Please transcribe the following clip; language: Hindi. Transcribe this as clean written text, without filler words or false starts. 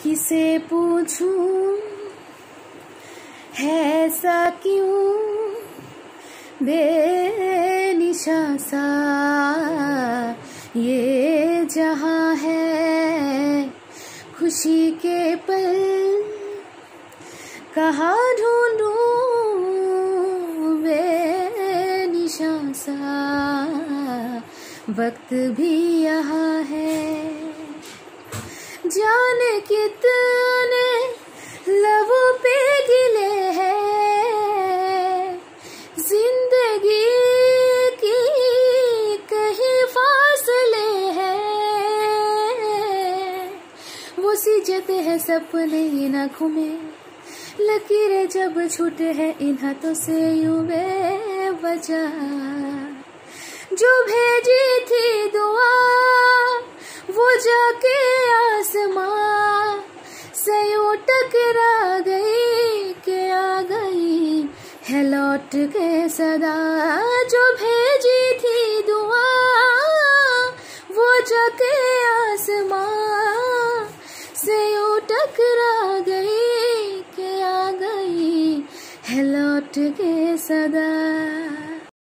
किसे पूछूं है ऐसा क्यों बेनिशा सा ये जहां है। खुशी के पल कहाँ ढूंढूं बेनिशा सा वक्त भी यहाँ है। जाने कितने लबों पे गिले हैं जिंदगी की कहीं फासले हैं। वो सीजते हैं सपने इन आँखों में लकीरें जब छूटे हैं इन हाथों से यूं बेवजह। जो भेजी थी दुआ वो जाके आसमां से यूं टकरा गई कि आ गई है लौट के सदा। जो भेजी थी दुआ वो जाके आसमां से यूं टकरा गई कि आ गई है लौट के सदा।